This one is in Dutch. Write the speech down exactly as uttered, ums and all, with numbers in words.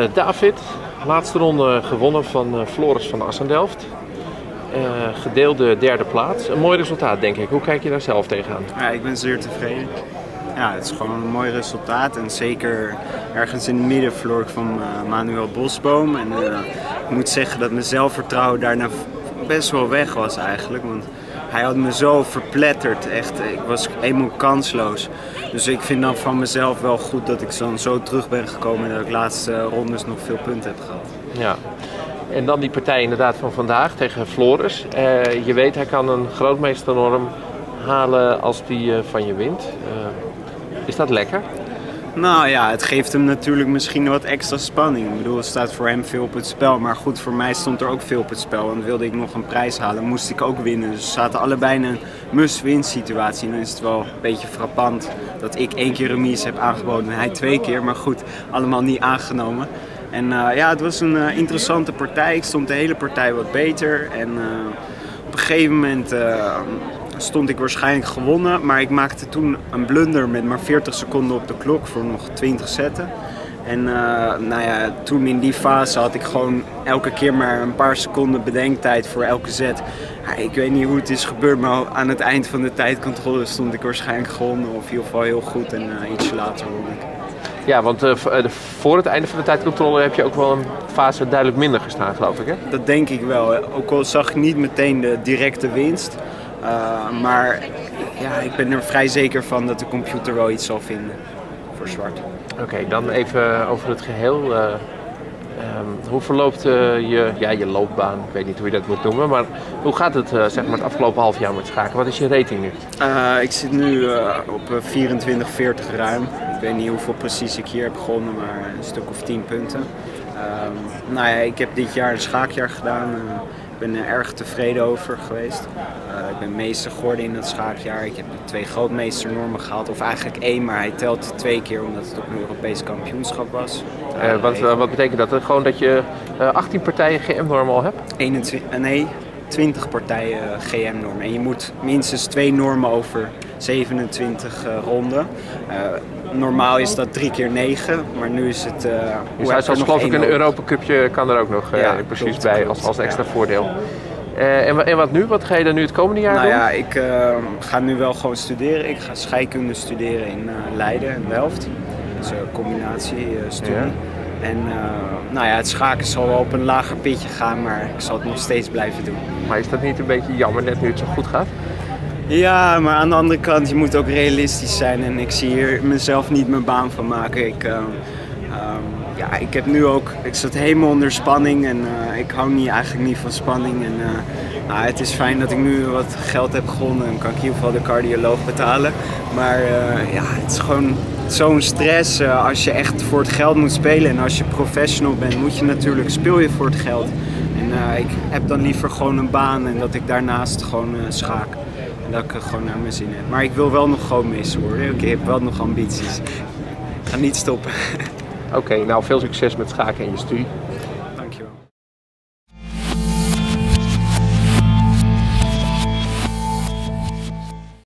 David, laatste ronde gewonnen van uh, Floris van Assendelft. Uh, gedeelde derde plaats. Een mooi resultaat, denk ik. Hoe kijk je daar zelf tegenaan? Ja, ik ben zeer tevreden. Ja, het is gewoon een mooi resultaat. En zeker ergens in het midden verloor ik van uh, Manuel Bosboom. En uh, ik moet zeggen dat mijn zelfvertrouwen daarna best wel weg was eigenlijk. Want hij had me zo verpletterd. Echt, ik was helemaal kansloos. Dus ik vind dan van mezelf wel goed dat ik dan zo terug ben gekomen en dat ik de laatste rondes nog veel punten heb gehad. Ja. En dan die partij inderdaad van vandaag tegen Floris. Uh, je weet, hij kan een grootmeesternorm halen als die uh, van je wint. Uh, is dat lekker? Nou ja, het geeft hem natuurlijk misschien wat extra spanning. Ik bedoel, er staat voor hem veel op het spel. Maar goed, voor mij stond er ook veel op het spel. En wilde ik nog een prijs halen, moest ik ook winnen. Dus we zaten allebei in een must-win situatie. En dan is het wel een beetje frappant dat ik één keer remise heb aangeboden en hij twee keer. Maar goed, allemaal niet aangenomen. En uh, ja, het was een uh, interessante partij. Ik stond de hele partij wat beter. En uh, op een gegeven moment uh, stond ik waarschijnlijk gewonnen. Maar ik maakte toen een blunder met maar veertig seconden op de klok voor nog twintig zetten. En uh, nou ja, toen in die fase had ik gewoon elke keer maar een paar seconden bedenktijd voor elke zet. Ja, ik weet niet hoe het is gebeurd, maar aan het eind van de tijdcontrole stond ik waarschijnlijk gewonnen. Of in ieder geval heel goed en uh, ietsje later won ik. Ja, want uh, voor het einde van de tijdcontrole heb je ook wel een fase duidelijk minder gestaan, geloof ik, hè? Dat denk ik wel. Ook al zag ik niet meteen de directe winst. Uh, maar ja, ik ben er vrij zeker van dat de computer wel iets zal vinden voor zwart. Oké, okay, dan even over het geheel. Uh, um, hoe verloopt uh, je, ja, je loopbaan? Ik weet niet hoe je dat moet noemen, maar hoe gaat het uh, zeg maar het afgelopen half jaar met schaken? Wat is je rating nu? Uh, ik zit nu uh, op vierentwintig veertig ruim. Ik weet niet hoeveel precies ik hier heb gewonnen, maar een stuk of tien punten. Um, nou ja, ik heb dit jaar een schaakjaar gedaan. Uh, ik ben er erg tevreden over geweest. Uh, ik ben meester geworden in dat schaakjaar. Ik heb twee grootmeesternormen gehaald, of eigenlijk één, maar hij telt twee keer omdat het op een Europees kampioenschap was. Uh, uh, wat, uh, wat betekent dat? Gewoon dat je uh, achttien partijen G M-normen al hebt? eenentwintig, nee, twintig partijen G M-normen. En je moet minstens twee normen over zevenentwintig uh, ronden. Uh, normaal is dat drie keer negen, maar nu is het... Uh, dus hij zal geloof ik een Europa Cupje kan er ook nog uh, ja, precies klopt, bij klopt, als, als extra ja. voordeel. Uh, en, en wat nu? Wat ga je dan nu het komende jaar nou doen? Nou ja, ik uh, ga nu wel gewoon studeren. Ik ga scheikunde studeren in uh, Leiden en Delft. Dus een uh, combinatiestudie. Uh, ja. En uh, nou ja, het schaken zal wel op een lager pitje gaan, maar ik zal het nog steeds blijven doen. Maar is dat niet een beetje jammer net nu het zo goed gaat? Ja, maar aan de andere kant, je moet ook realistisch zijn en ik zie hier mezelf niet mijn baan van maken. Ik, uh, um, ja, ik heb nu ook, ik zat helemaal onder spanning en uh, ik hou niet, eigenlijk niet van spanning. En, uh, nou, het is fijn dat ik nu wat geld heb gewonnen en kan ik in ieder geval de cardioloog betalen. Maar uh, ja, het is gewoon zo'n stress uh, als je echt voor het geld moet spelen. En als je professional bent, moet je natuurlijk, speel je voor het geld. En uh, ik heb dan liever gewoon een baan en dat ik daarnaast gewoon uh, schaak. Dat ik er gewoon naar mijn zin heb. Maar ik wil wel nog grootmeester worden. Ik heb wel nog ambities. Ik ga niet stoppen. Oké, okay, nou veel succes met schaken en je studie.